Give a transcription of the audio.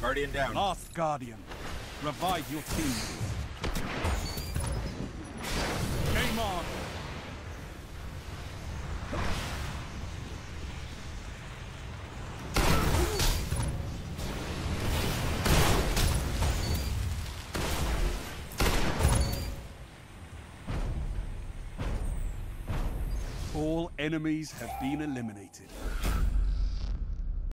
Guardian down. Last Guardian. Revive your team. Game on. All enemies have been eliminated.